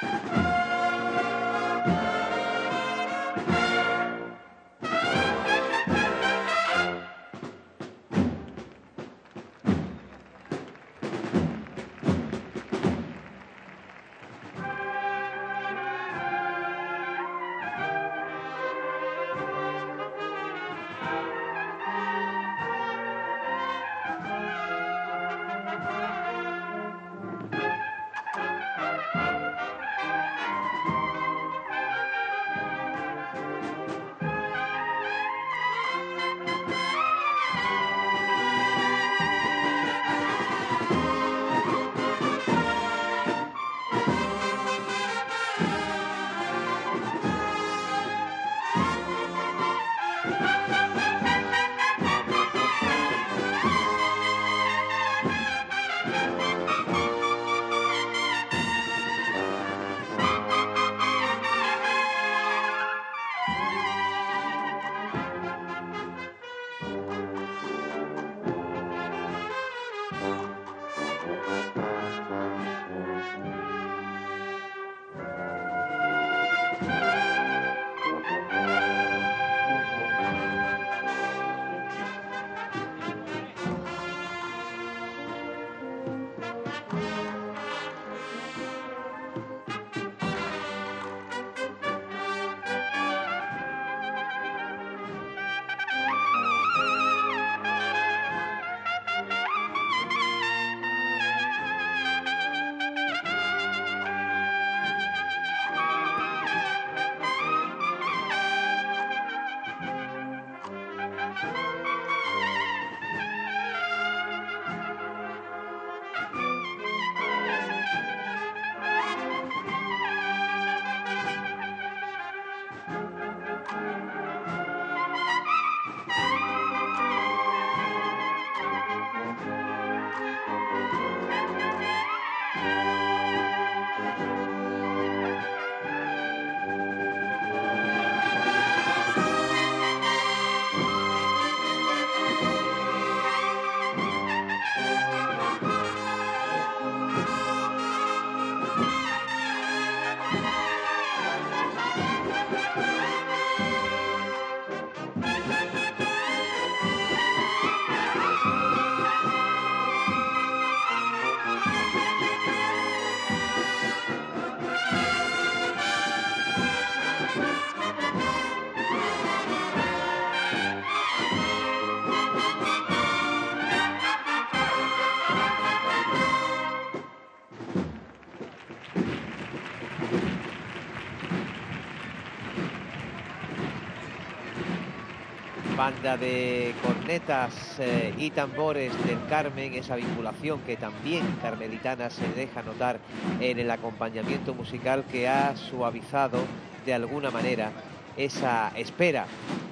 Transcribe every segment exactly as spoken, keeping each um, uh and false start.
Banda de cornetas eh, y tambores del Carmen, esa vinculación que también carmelitana se deja notar en el acompañamiento musical, que ha suavizado de alguna manera esa espera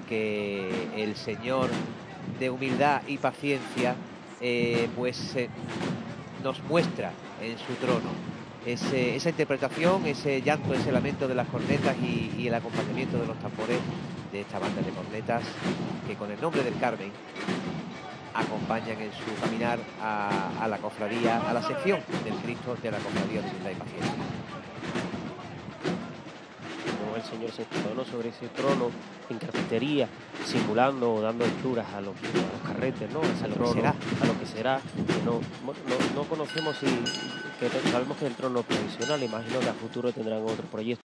que el Señor de humildad y paciencia eh, pues eh, nos muestra en su trono. Ese, esa interpretación, ese llanto, ese lamento de las cornetas y, y el acompañamiento de los tambores de esta banda de cornetas que con el nombre del Carmen acompañan en su caminar a, a la cofradía, a la sección del Cristo de la Cofradía de Humildad y Paciencia. Como el Señor se tronó sobre ese trono en carpintería, simulando o dando alturas a los, a los carretes, ¿no? A, lo trono, que será. a lo que será. Que no, no, no conocemos si, que sabemos que es el trono provisional, imagino que a futuro tendrán otro proyecto.